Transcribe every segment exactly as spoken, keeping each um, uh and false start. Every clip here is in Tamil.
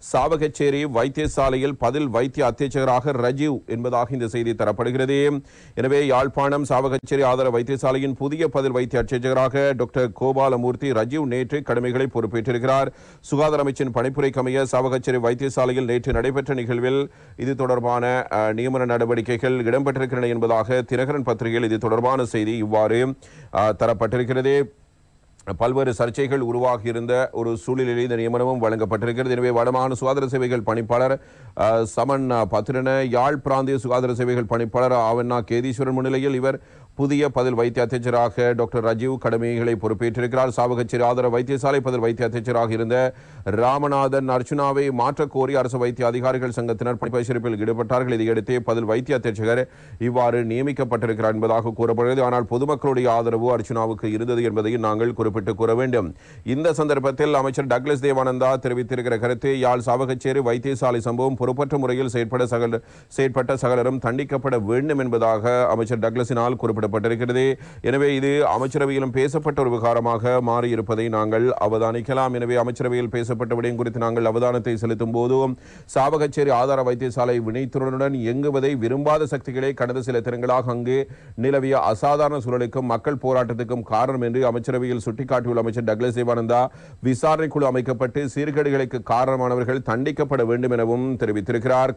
சாவகச்சேரி வைத்தியசாலையில் பதில் வைத்திய அத்தியட்சகராக ரஜீவ் என்பதாக இந்த செய்தி தரப்படுகிறது. எனவே யாழ்ப்பாணம் சாவகச்சேரி ஆதார வைத்தியசாலையின் புதிய பதில் வைத்திய அத்தியட்சகராக டாக்டர் கோபாலமூர்த்தி ரஜீவ் நேற்று கடமைகளை பொறுப்பேற்றிருக்கிறார். சுகாதார அமைச்சின் பணிப்புரைக்கு அமைய சாவகச்சேரி வைத்தியசாலையில் நேற்று நடைபெற்ற நிகழ்வில் இது தொடர்பான நியமன நடவடிக்கைகள் இடம்பெற்றிருக்கின்றன என்பதாக தினகரன் பத்திரிகையில் இது தொடர்பான செய்தி இவ்வாறு தரப்பட்டிருக்கிறது. பல்வேறு சர்ச்சைகள் உருவாகியிருந்த ஒரு சூழலில் இந்த நியமனமும் வழங்கப்பட்டிருக்கிறது. எனவே வடமாகாண சுகாதார சேவைகள் பணிப்பாளர் சமன் பத்திரன, யாழ் பிராந்திய சுகாதார சேவைகள் பணிப்பாளர் ஆவண்ணா கேதீஸ்வரன் முன்னிலையில் இவர் புதிய பதில் வைத்திய அத்தியட்சராக டாக்டர் ரஜீவ் கடமைகளை பொறுப்பேற்றிருக்கிறார். சாவகச்சேரி ஆதார வைத்தியசாலை பதில் வைத்திய அத்தியட்சராக இருந்த ராமநாதன் அர்ச்சுனாவை மாற்றக் கோரி அரசு வைத்திய அதிகாரிகள் சங்கத்தினர் பணிப்பரிசீலிப்பில் ஈடுபட்டார்கள். இதையடுத்தே பதில் வைத்திய அத்தியட்சகர் இவ்வாறு நியமிக்கப்பட்டிருக்கிறார் என்பதாக கூறப்படுகிறது. ஆனால் பொதுமக்களுடைய ஆதரவு அர்ச்சுனாவுக்கு இருந்தது என்பதையும் நாங்கள் குறிப்பிட்டு கூற வேண்டும். இந்த சந்தர்ப்பத்தில் அமைச்சர் டக்ளஸ் தேவானந்தா தெரிவித்திருக்கிற கருத்து, யாழ் சாவகச்சேரி வைத்தியசாலை சம்பவம் பொறுப்பற்ற முறையில் செயற்பட சகல செயற்பட்ட சகலரும் தண்டிக்கப்பட வேண்டும் என்பதாக அமைச்சர் டக்ளஸினால் குறிப்பிட்டார். எனவே இது அமைச்சரவையிலும் பேசப்பட்ட ஒரு விவகாரமாக மாறியிருப்பதை நாங்கள் அவதானிக்கலாம். எனவே அமைச்சரவையில் பேசப்பட்ட விடயம் குறித்து நாங்கள் அவதானத்தை செலுத்தும் போது சாவகச்சேரி ஆதார வைத்தியசாலை வினைத்துறையுடன் இயங்குவதை விரும்பாத சக்திகளே கடந்த சில தினங்களாக அங்கு நிலவிய அசாதாரண சூழலுக்கும் மக்கள் போராட்டத்துக்கும் காரணம் என்று அமைச்சரவையில் சுட்டிக்காட்டியுள்ள அமைச்சர் டக்ளஸ் தேவானந்தா விசாரணை குழு அமைக்கப்பட்டு சீர்கேடுகளுக்கு காரணமானவர்கள் தண்டிக்கப்பட வேண்டும் எனவும் தெரிவித்திருக்கிறார்.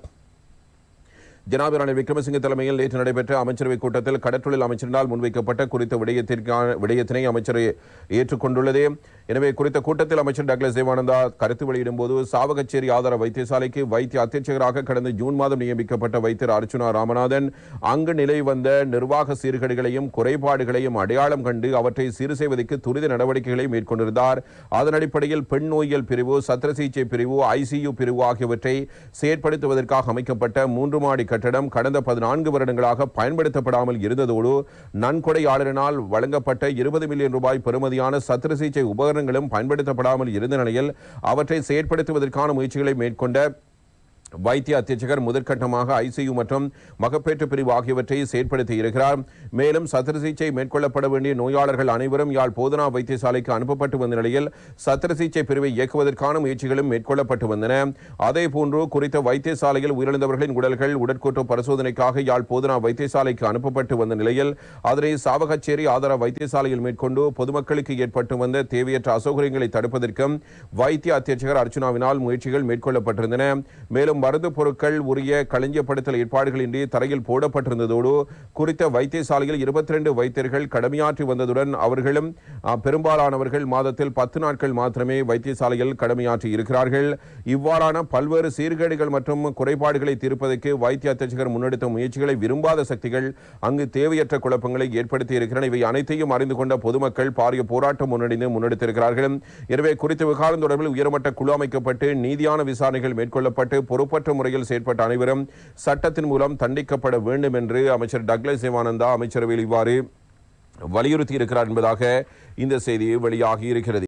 ஜனாதிபதி ரணில் விக்ரமசிங்கே தலைமையில் நேற்று நடைபெற்ற அமைச்சரவை கூட்டத்தில் கடற்றொழில் அமைச்சரினால் முன்வைக்கப்பட்ட குறித்த விடயத்திற்கான விடயத்தினை அமைச்சர் ஏற்றுக்கொண்டுள்ளது. எனவே குறித்த கூட்டத்தில் அமைச்சர் டக்ளஸ் தேவானந்தா கருத்து வெளியிடும் போது சாவகச்சேரி ஆதார வைத்தியசாலைக்கு வைத்திய அத்தியட்சகராக கடந்த ஜூன் மாதம் நியமிக்கப்பட்ட வைத்தியர் அர்ச்சுனா ராமநாதன் அங்கு நிலை வந்த நிர்வாக சீர்கேடுகளையும் குறைபாடுகளையும் அடையாளம் கண்டு அவற்றை சீர் செய்வதற்கு துரித நடவடிக்கைகளை மேற்கொண்டிருந்தார். அதன் அடிப்படையில் பெண் நோயியல் பிரிவு, சத்திர சிகிச்சை பிரிவு, ஐசியு பிரிவு ஆகியவற்றை செயற்படுத்துவதற்காக அமைக்கப்பட்ட மூன்று மாடி கட்டடம் கடந்த பதினான்கு வருடங்களாக பயன்படுத்தப்படாமல் இருந்ததோடு நன்கொடையாளரினால் வழங்கப்பட்ட இருபது மில்லியன் ரூபாய் பெறுமதியான சத்திர சிகிச்சை உபகரணங்களும் பயன்படுத்தப்படாமல் இருந்த நிலையில் அவற்றை செயற்படுத்துவதற்கான முயற்சிகளை மேற்கொண்ட வைத்திய அத்தியட்சகர் முதற்கட்டமாக ஐசியு மற்றும் மகப்பேற்று பிரிவு ஆகியவற்றை செயற்படுத்தி இருக்கிறார். மேலும் சத்திர சிகிச்சை மேற்கொள்ளப்பட வேண்டிய நோயாளர்கள் அனைவரும் யாழ் போதனா வைத்தியசாலைக்கு அனுப்பப்பட்டு வந்த நிலையில் சத்திர சிகிச்சை பிரிவை இயக்குவதற்கான முயற்சிகளும் மேற்கொள்ளப்பட்டு வந்தன. அதே போன்று குறித்த வைத்தியசாலையில் உயிரிழந்தவர்களின் உடல்கள் உடற்கூற்று பரிசோதனைக்காக யாழ் போதனா வைத்தியசாலைக்கு அனுப்பப்பட்டு வந்த நிலையில் அதனை சாவகச்சேரி ஆதார வைத்தியசாலையில் மேற்கொண்டு பொதுமக்களுக்கு ஏற்பட்டு வந்த தேவையற்ற அசௌகரியங்களை தடுப்பதற்கும் வைத்திய அத்தியட்சகர் அர்ச்சுனாவினால் முயற்சிகள் மேற்கொள்ளப்பட்டிருந்தன. மேலும் மருந்து பொருட்கள் உரிய களஞ்சியப்படுத்தல் ஏற்பாடுகளின்றி தரையில் போடப்பட்டிருந்ததோடு குறித்த வைத்தியசாலையில் இருபத்தி இரண்டு வைத்தியர்கள் கடமையாற்றி வந்ததுடன் அவர்களும் பெரும்பாலானவர்கள் மாதத்தில் பத்து நாட்கள் மாத்திரமே வைத்தியசாலையில் கடமையாற்றி இருக்கிறார்கள். இவ்வாறான பல்வேறு சீர்கேடுகள் மற்றும் குறைபாடுகளை தீர்ப்பதற்கு வைத்திய அத்தியட்சகர் முன்னெடுத்த முயற்சிகளை விரும்பாத சக்திகள் அங்கு தேவையற்ற குழப்பங்களை ஏற்படுத்தி இருக்கிறன. இவை அனைத்தையும் அறிந்து கொண்ட பொதுமக்கள் பாரிய போராட்டம் முன்னெடுத்து முன்னெடுத்திருக்கிறார்கள். எனவே குறித்த விவகாரம் தொடர்பில் உயர்மட்ட குழு அமைக்கப்பட்டு நீதியான விசாரணைகள் மேற்கொள்ளப்பட்டு பொறுப்பற்ற முறையில் செயற்பட்ட அனைவரும் சட்டத்தின் மூலம் தண்டிக்கப்பட வேண்டும் என்று அமைச்சர் டக்ளஸ் தேவானந்தா அமைச்சரவையில் இவ்வாறு வலியுறுத்தி இருக்கிறார் என்பதாக இந்த செய்தி வெளியாகி இருக்கிறது.